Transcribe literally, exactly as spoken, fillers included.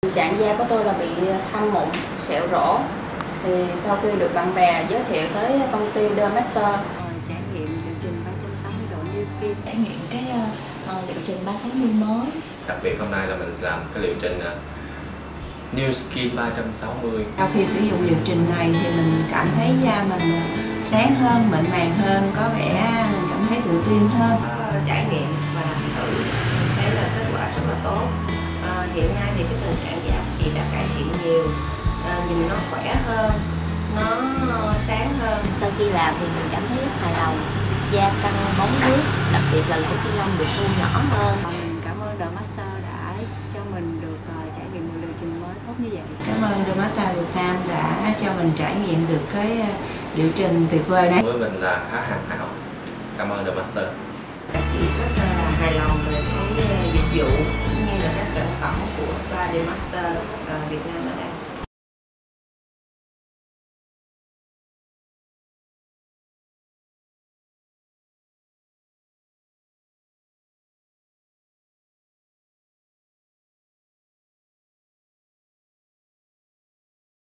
Tình trạng da của tôi là bị thâm mụn, sẹo rỗ. Thì sau khi được bạn bè giới thiệu tới công ty Dermaster, trải nghiệm liệu trình ba trăm sáu mươi độ New Skin, trải nghiệm cái uh, liệu trình ba trăm sáu mươi mới. Đặc biệt hôm nay là mình làm cái liệu trình uh, New Skin ba trăm sáu mươi. Sau khi sử dụng liệu trình này thì mình cảm thấy da mình sáng hơn, mịn màng hơn, có vẻ mình cảm thấy tự tin hơn. À, trải nghiệm và thử thấy là kết quả rất là tốt. À, hiện nay thì cái tình trạng da chị đã cải thiện nhiều, à, nhìn nó khỏe hơn, nó sáng hơn. Sau khi làm thì mình cảm thấy rất hài lòng, da căng bóng nước, đặc biệt là lỗ chân lông được thu nhỏ hơn. Mình cảm ơn Dermaster đã cho mình được uh, trải nghiệm một liệu trình mới tốt như vậy. Cảm ơn Dermaster Việt Nam đã cho mình trải nghiệm được cái liệu trình tuyệt vời này. Với mình là khá hài lòng. Cảm ơn Dermaster. Chị rất là hài lòng về cái dịch vụ cũng như là các sản phẩm của Spa Dermaster Việt Nam ở đây.